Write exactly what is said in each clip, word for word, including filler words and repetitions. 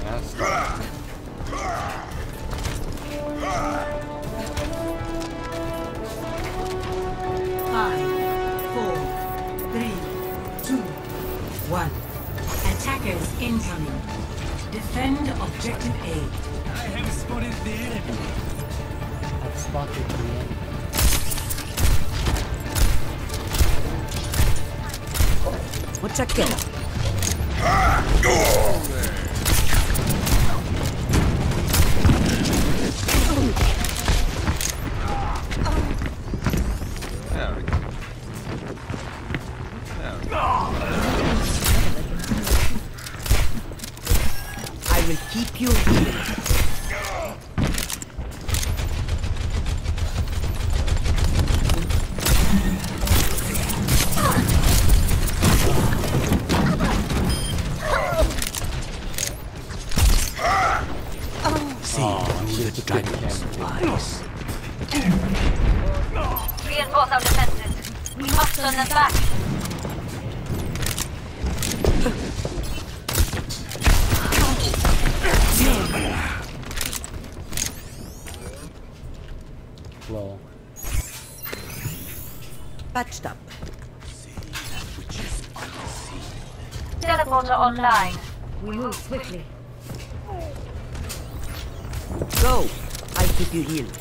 Nasty. Five, four, three, two, one. Attackers incoming. Defend objective A. I have spotted the enemy. I've spotted the enemy. What's a killer? There we go. There we go. I will keep you healed. Reinforce our defenses. We must turn them back. Lol. Patched up. Teleporter online. We move swiftly. Go. I'll keep you healed.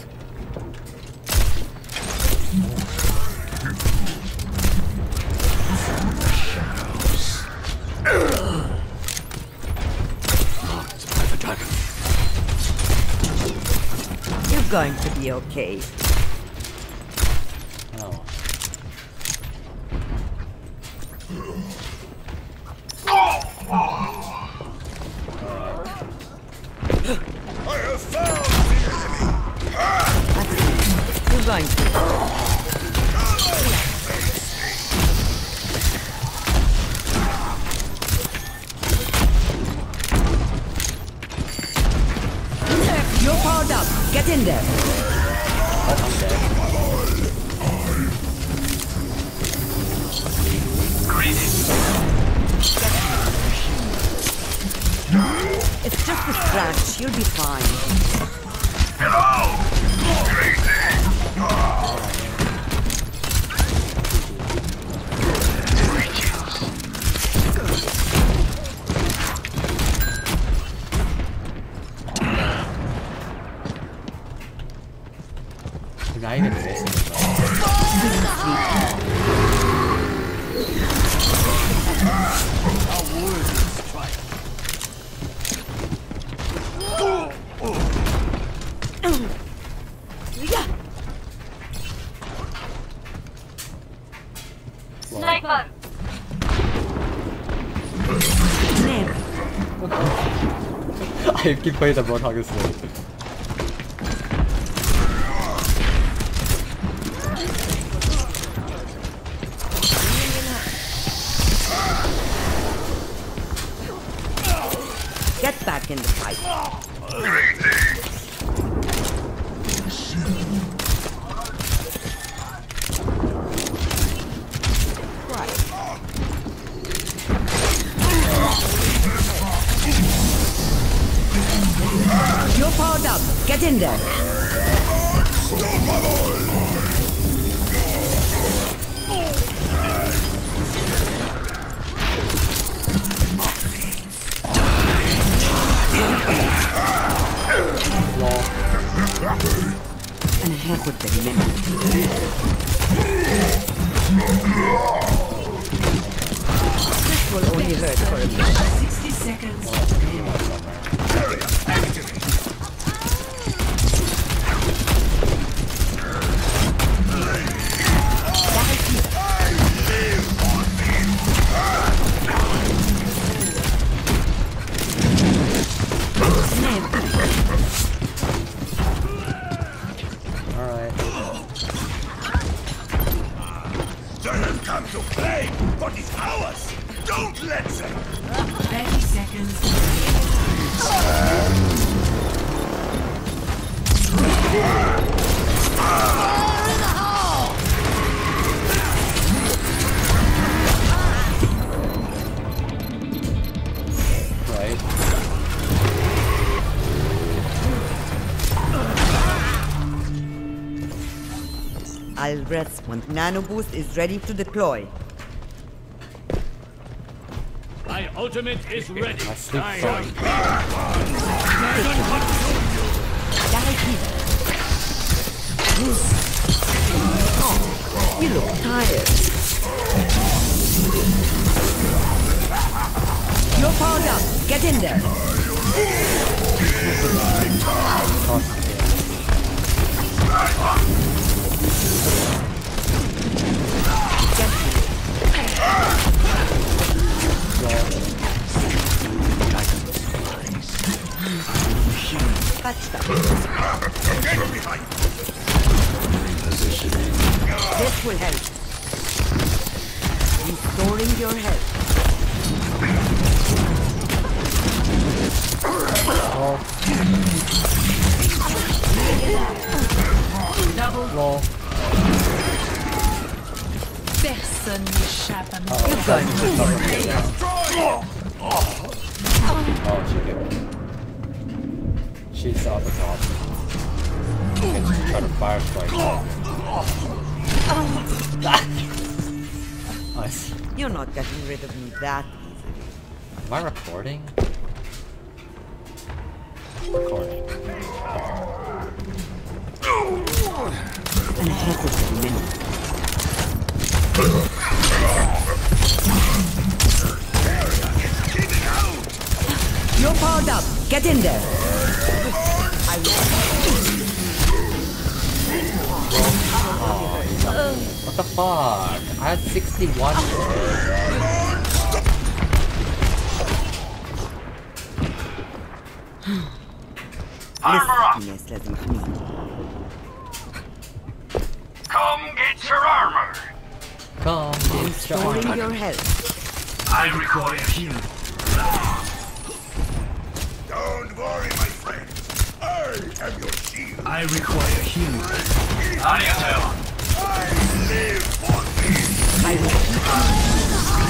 You're going to be okay. Oh. I have found the enemy. That's it. You're going to. You're powered up. Get in there. It's just a scratch. You'll be fine. The guy even missing it. Our warriors strike. Sniper. I keep playing the 못하겠어. Get back in the fight. You're powered up. Get in there. And heck with the limit. This will only hurt for a bit. sixty seconds. Come to play! What is ours? Don't let them! thirty seconds. Right. I'll rest when Nano Boost is ready to deploy. My ultimate is ready. I sleep I fine. Oh, you look tired. You're powered up. Get in there. Catch them. This will help. Restoring your health. Double. Lol. Personne n'échappe à mon You're going Oh, she did. She's off the top. Try to fire strike. Nice. You're not getting rid of me that easily. Am I recording? Recording. An unnecessary minute. You're powered up. Get in there. I What the fuck? I had sixty-one. Listen, لازم أحميك. Come get your armor. Come, Restoring your health. I require healing. Don't worry, my friend. I am your shield. I require healing. How do you do? I live for this. I will keep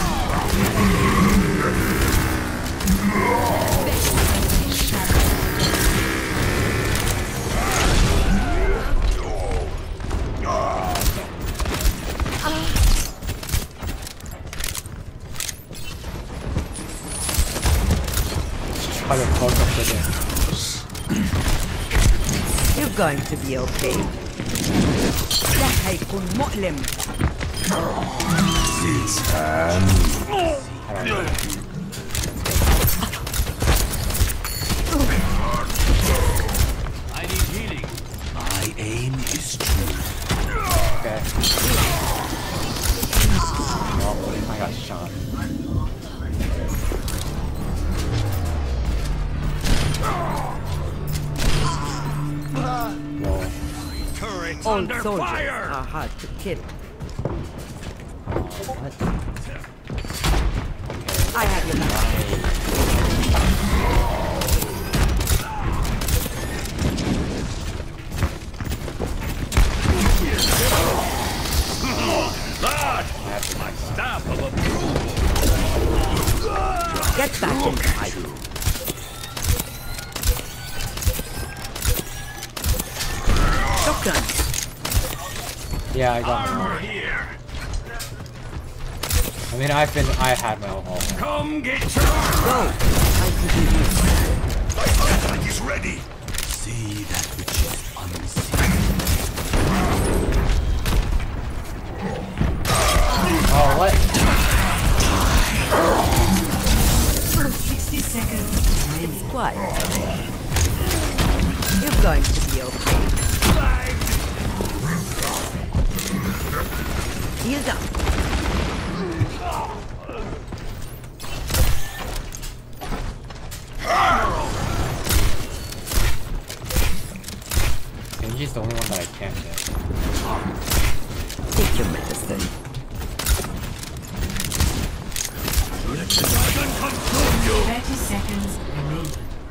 Try to fuck up the game. You're going to be okay. ده هيكون مؤلم. I don't know. I need healing. My aim is true. Okay. Oh, I got shot. Lol. Turrets Old under soldiers fire. are hard to kill. What? I have your back. That staff of approval. Get back in hiding. Shotgun. Yeah, I got my Armor own. here. I mean, I've been, I had my own. Come get your armor. Go. I can do this. My attack is ready. See that which is unseen. Oh, what? sixty seconds. It's quiet. You're going to be okay. Heels up. Genji's the only one that I can't get. Take your medicine. thirty seconds remaining.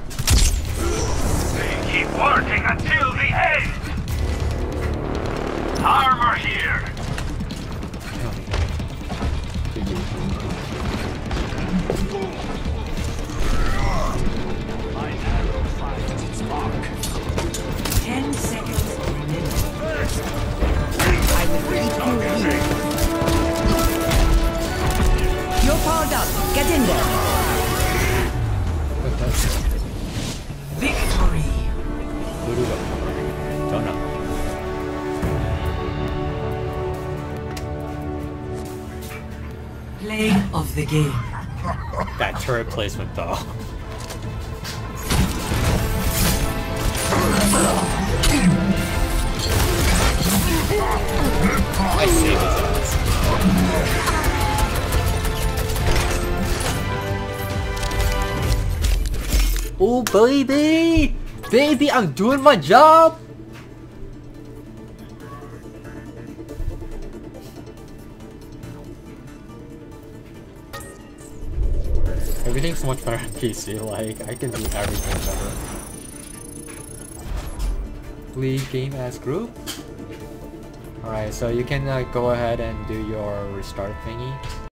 Keep working until the end. Armor here. G G. My arrow finds its mark. Ten seconds remaining. I will of the game. That turret placement though. I saved his ass. Oh baby! Baby, I'm doing my job! Everything's so much better on P C, like, I can do everything better. Leave game as group? Alright, so you can uh, go ahead and do your restart thingy.